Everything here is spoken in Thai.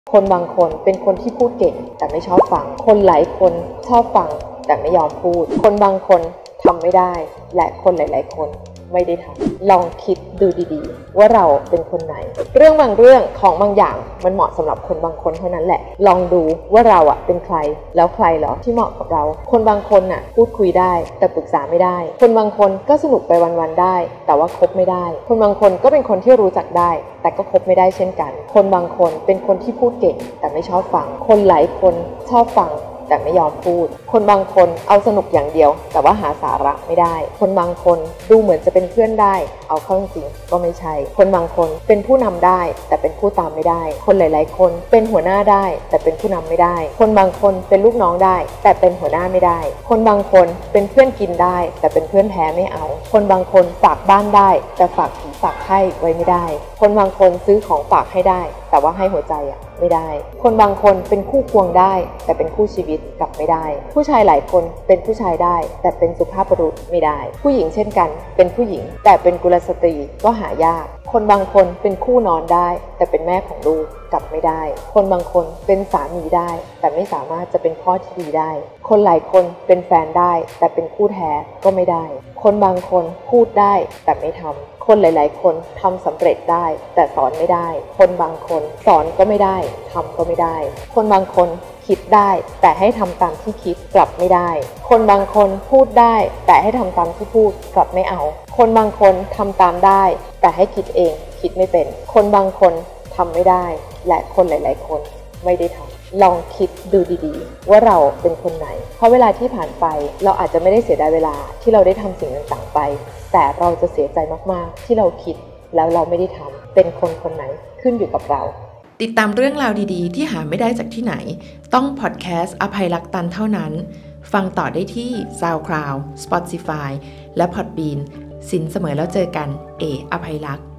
คนบางคนเป็นคนที่พูดเก่งแต่ไม่ชอบฟังคนหลายคนชอบฟังแต่ไม่ยอมพูดคนบางคนทำไม่ได้และคนหลายๆคนไม่ได้ทำลองคิดดูดีๆว่าเราเป็นคนไหนเรื่องบางเรื่องของบางอย่างมันเหมาะสำหรับคนบางคนเท่านั้นแหละลองดูว่าเราเป็นใครแล้วใครเหรอที่เหมาะกับเราคนบางคนพูดคุยได้แต่ปรึกษาไม่ได้คนบางคนก็สนุกไปวันๆได้แต่ว่าคบไม่ได้คนบางคนก็เป็นคนที่รู้จักได้แต่ก็คบไม่ได้เช่นกันคนบางคนเป็นคนที่พูดเก่งแต่ไม่ชอบฟังคนหลายคนชอบฟังแต่ไม่ยอมพูดคนบางคนเอาสนุกอย่างเดียวแต่ว่าหาสาระไม่ได้คนบางคนดูเหมือนจะเป็นเพื่อนได้เอาเข้าจริงก็ไม่ใช่คนบางคนเป็นผู้นำได้แต่เป็นผู้ตามไม่ได้คนหลายๆคนเป็นหัวหน้าได้แต่เป็นผู้นำไม่ได้คนบางคนเป็นลูกน้องได้แต่เป็นหัวหน้าไม่ได้คนบางคนเป็นเพื่อนกินได้แต่เป็นเพื่อนแท้ไม่เอาคนบางคนฝากบ้านได้แต่ฝากผีฝากไข้ไว้ไม่ได้คนบางคนซื้อของฝากให้ได้แต่ว่าให้หัวใจไม่ได้คนบางคนเป็นคู่ควงได้แต่เป็นคู่ชีวิตกลับไม่ได้ผู้ชายหลายคนเป็นผู้ชายได้แต่เป็นสุภาพบุรุษไม่ได้ผู้หญิงเช่นกันเป็นผู้หญิงแต่เป็นกุลสตรีก็หายากคนบางคนเป็นคู่นอนได้แต่เป็นแม่ของลูกกลับไม่ได้คนบางคนเป็นสามีได้แต่ไม่สามารถจะเป็นพ่อที่ดีได้คนหลายคนเป็นแฟนได้แต่เป็นคู่แท้ก็ไม่ได้คนบางคนพูดได้แต่ไม่ทำคนหลายๆคนทำสำเร็จได้แต่สอนไม่ได้คนบางคนสอนก็ไม่ได้ทำก็ไม่ได้คนบางคนคิดได้แต่ให้ทำตามที่คิดกลับไม่ได้คนบางคนพูดได้แต่ให้ทำตามที่พูดกลับไม่เอาคนบางคนทำตามได้แต่ให้คิดเองคิดไม่เป็นคนบางคนทำไม่ได้และคนหลายๆคนไม่ได้ทำลองคิดดูดีๆว่าเราเป็นคนไหนเพราะเวลาที่ผ่านไปเราอาจจะไม่ได้เสียดายเวลาที่เราได้ทำสิ่งต่างๆไปแต่เราจะเสียใจมากๆที่เราคิดแล้วเราไม่ได้ทำเป็นคนคนไหนขึ้นอยู่กับเราติดตามเรื่องราวดีๆที่หาไม่ได้จากที่ไหนต้องพอดแคสต์อภัยรักตันเท่านั้นฟังต่อได้ที่ SoundCloud Spotify และ Podbean สินเสมอแล้วเจอกันอภัยรัก